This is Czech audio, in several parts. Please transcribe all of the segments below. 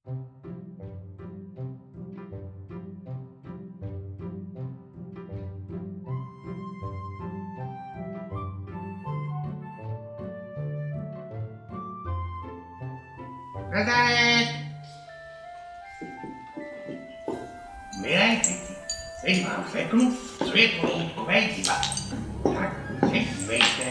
Nazaret! Milé děti, teď vám řeknu světlo loutkové divadlo. Tak se dívejte.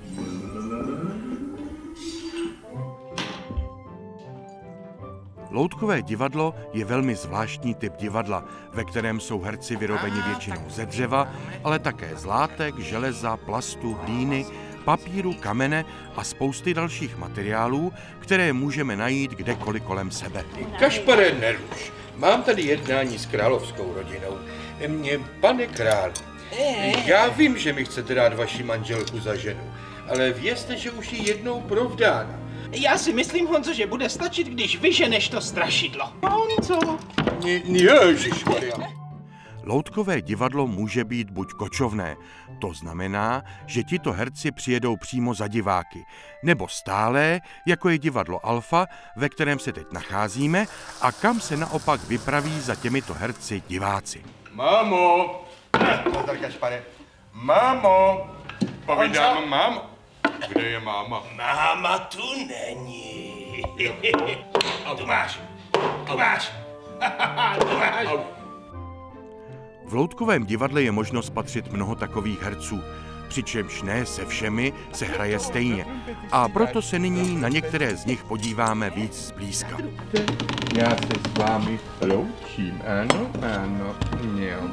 Loutkové divadlo je velmi zvláštní typ divadla, ve kterém jsou herci vyrobeni většinou ze dřeva, ale také z látek, železa, plastu, hlíny, papíru, kamene a spousty dalších materiálů, které můžeme najít kdekoliv kolem sebe. Kašpare, neruš. Mám tady jednání s královskou rodinou. Pane králi, já vím, že mi chcete dát vaši manželku za ženu, ale vězte, že už je jednou provdána. Já si myslím, Honzo, že bude stačit, když vyženeš to strašidlo. Honzo! Ježišmarja. Loutkové divadlo může být buď kočovné, to znamená, že tito herci přijedou přímo za diváky, nebo stálé, jako je divadlo Alfa, ve kterém se teď nacházíme a kam se naopak vypraví za těmito herci diváci. Mámo! Pozor, Kašpare. Mámo! Povídám, mámo. Kde je máma? Máma tu není. Tu máš. Tu máš. Tu máš. V loutkovém divadle je možno spatřit mnoho takových herců, přičemž ne se všemi se hraje stejně. A proto se nyní na některé z nich podíváme víc zblízka. Já se s vámi loučím, ano, jo.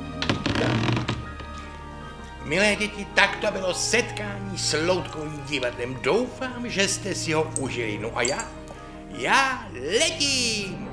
Milé děti, tak to bylo setkání s loutkovým divadlem. Doufám, že jste si ho užili. No a já letím!